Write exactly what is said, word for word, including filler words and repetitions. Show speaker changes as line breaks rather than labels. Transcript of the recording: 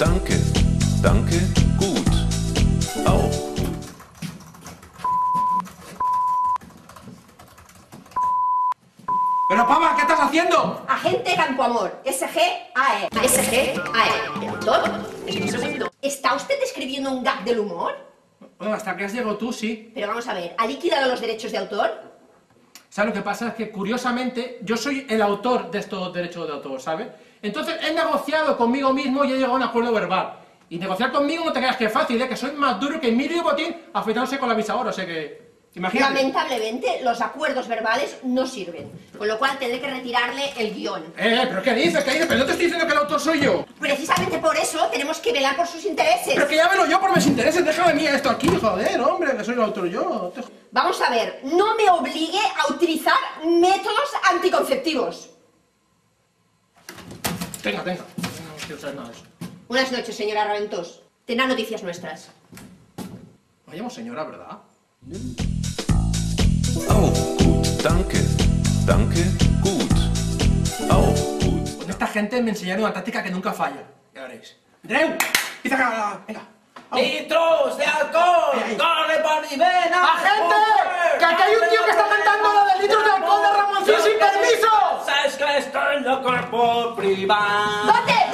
danke, danke, gut, auch.
¡Pero pava, ¿qué estás haciendo?
Agente Campoamor, S G A E. S G A E. ¿El autor? Es un segundo. ¿Está usted escribiendo un gag del humor?
Bueno, hasta que has llegado tú, sí.
Pero vamos a ver, ¿ha liquidado los derechos de autor?
¿Sabes lo que pasa? Es que, curiosamente, yo soy el autor de estos derechos de autor, ¿sabes? Entonces he negociado conmigo mismo y he llegado a un acuerdo verbal. Y negociar conmigo no te creas que es fácil, ¿eh? Que soy más duro que Emilio Botín afeitándose con la bisaora, o sea que... Imagínate.
Lamentablemente, los acuerdos verbales no sirven, con lo cual tendré que retirarle el guión.
Eh, eh, ¿pero qué dices? ¿Qué dices? Pero no te estoy diciendo que el autor soy yo.
Precisamente por eso tenemos que velar por sus intereses.
Pero que ya velo yo por mis intereses, déjame a mí esto aquí, joder, hombre, que soy el autor yo. Te...
Vamos a ver, no me obligue a utilizar métodos anticonceptivos.
Venga, venga, no quiero saber nada de eso.
Buenas noches, señora Raventós. Tendrá noticias nuestras.
Me llamo señora, ¿verdad?
Auch gut, danke, danke, gut, auch gut.
Con esta gente me enseñaron una táctica que nunca falla. Ya veréis. ¡Dreu! ¡Empieza acá! ¡Venga!
¡Litros de alcohol! ¡Corre por mi vena!
¡Agente! ¡Que aquí hay un tío que está cantando lo de litros de alcohol de Ramoncín sin permiso!
¡Sabes que estoy loco por privado!
¿Dónde?